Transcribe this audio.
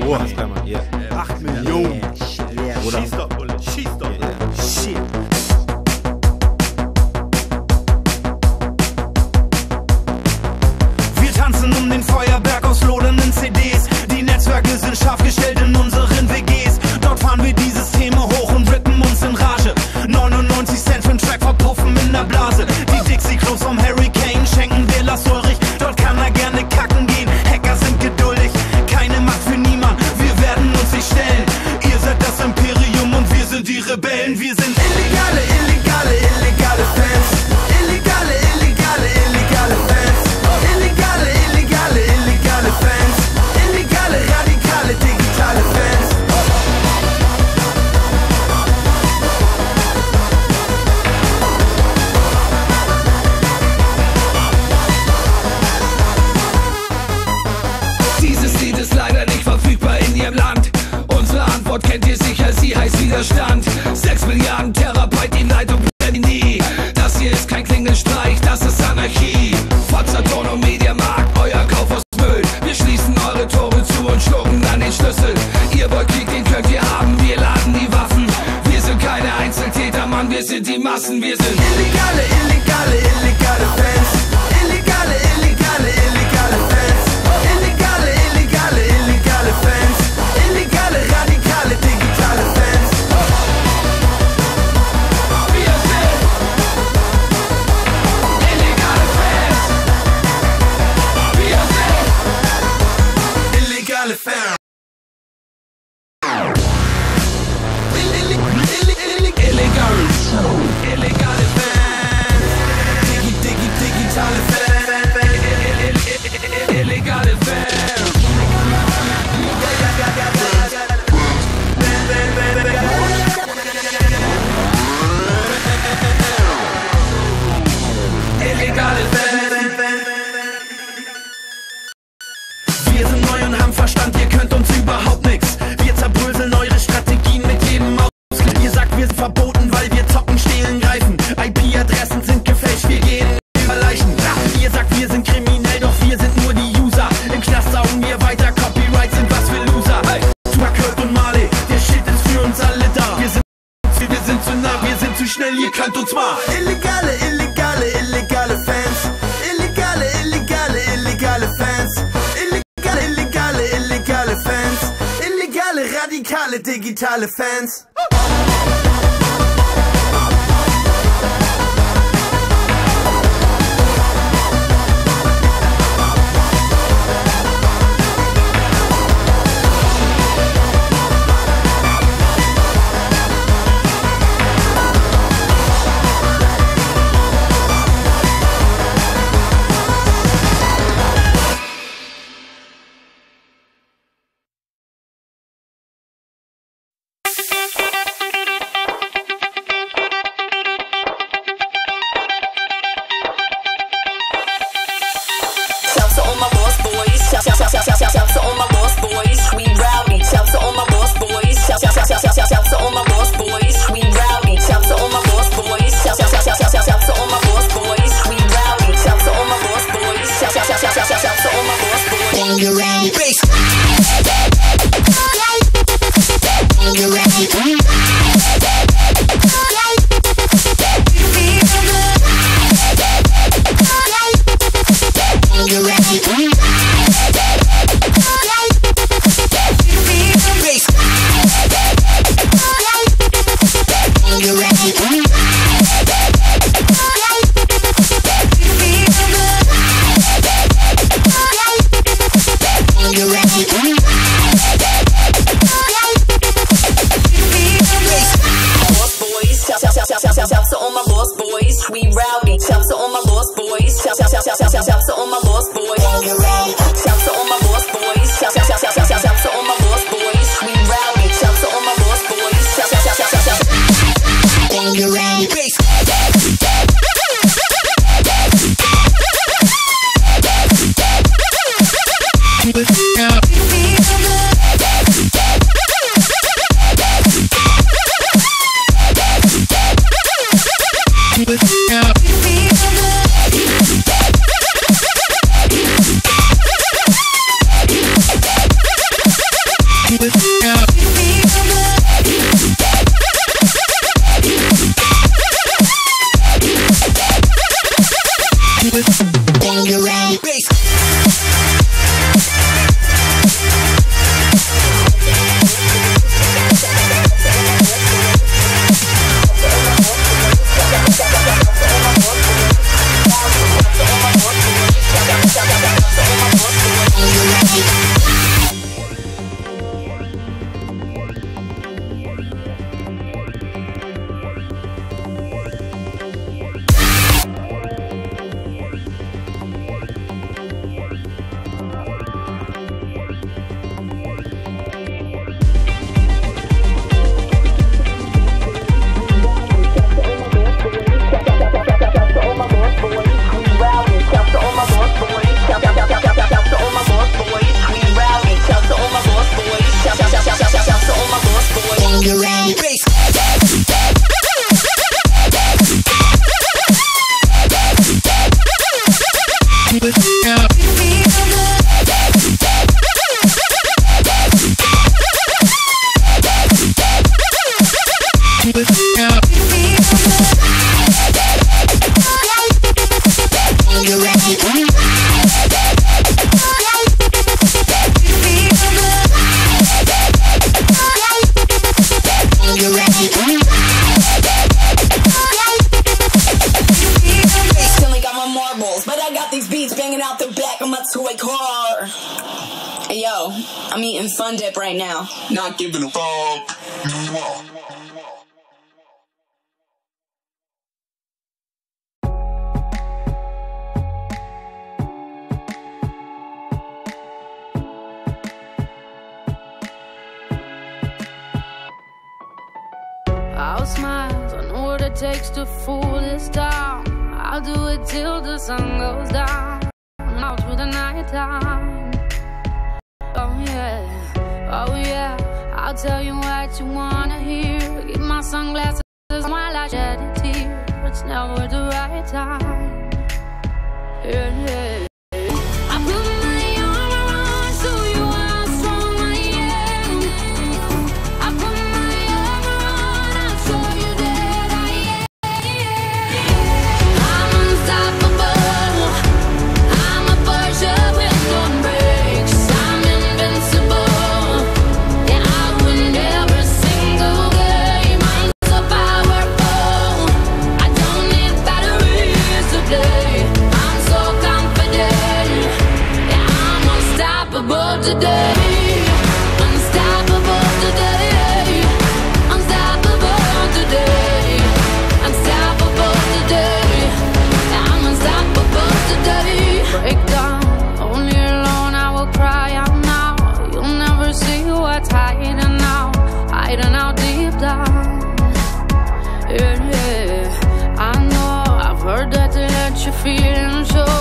Klammer. Yeah. 8 Millionen. Yeah. Schieß doch, Bulle, schieß doch. Shit. Wir tanzen um den Feuerberg aus lodernden CDs. Die Netzwerke sind scharf gestellt in unseren WGs. Dort fahren wir die Systeme hoch und rippen uns in Rage. 99 Cent für einen Track verpuffen in der Blase. Die Dixie-Klos vom Hurricane schenken wir Lars Ulrich. Dort kann er gerne kacken gehen. Hacker sind geduldig, keine Macht für niemand. Wir werden uns nicht stellen. Ihr seid das Imperium und wir sind die Rebellen. Wir sind illegale, illegale, illegale Fans. Illegale, illegale, illegale Fans. Illegale, illegale, illegale Fans. Illegale, radikale, digitale Fans. Dieses Lied ist leider nicht verfügbar in Ihrem Land. Unsere Antwort kennt ihr sicher, sie heißt Widerstand. 6 Milliarden Terabyte, die Leitung brennt nie. Das hier ist kein Klingelstreich, das ist Anarchie. Fotzaton und Mediamarkt, euer Kaufhausmüll. Wir schließen eure Tore zu und schlucken dann den Schlüssel. Ihr wollt Krieg, den könnt ihr haben, wir laden die Waffen. Wir sind keine Einzeltäter, Mann, wir sind die Massen. Wir sind illegale, illegale, illegale Fans. Illegale, illegale, illegale Fans. Illegale, illegale, illegale Fans. Illegale, radikale, digitale Fans. Wir sind illegale Fans. Wir sind Illegale Fans. Illegale Fans. Digitale Fans. illegale Fans. Illegale Fans. Wir sind neu und haben Verstand, ihr könnt uns überhaupt nix. Wir zerbröseln eure Strategien mit jedem Ausgleich. Ihr sagt, wir sind verboten, weil wir zocken, stehlen, greifen. IP-Adressen sind gefälscht, wir gehen über Leichen. Ihr sagt, wir sind kriminell, doch wir sind nur die User. Im Knast saugen wir weiter, Copyrights sind was für Loser. Tupac, Kurt und Marley, der Shit ist für uns alle da. Wir sind zu nah, wir sind zu schnell, ihr könnt uns mal. Illegale, illegale, illegale Fans. Illegale, illegale, illegale Fans. Illegale, illegale, illegale Fans. Illegale, radikale, digitale Fans. Shout to all my lost boys. Shout to all my lost boys. We rowdy. Shout to all my lost boys. Shout to all my lost boys. We rowdy. Shout to all my lost boys. Shout to all my lost boys. We rowdy. Shout to all my lost boys. Shout to all my lost boys. Bangarang bass. Bangarang. Bass. I'm eating Fun Dip right now. Not giving a fuck. I'll smile, I know what it takes to fool this town. I'll do it till the sun goes down, out through the night time. Oh yeah, I'll tell you what you wanna hear. Keep my sunglasses while I shed a tear. It's never the right time. Yeah. I put my arm around so you how strong I am. I put my arm around, I'll show you that I am. I'm unstoppable. I'm a Porsche with no brakes. I'm invincible. Yeah, I win every single game. I'm so powerful. I don't need batteries to play. I'm so confident. Yeah, I'm unstoppable today. Unstoppable today. Unstoppable today. Unstoppable today. Yeah, I'm unstoppable today. Break down, only alone I will cry out now. You'll never see what's hiding out deep down. Yeah, I know I've heard that they let you feel and show.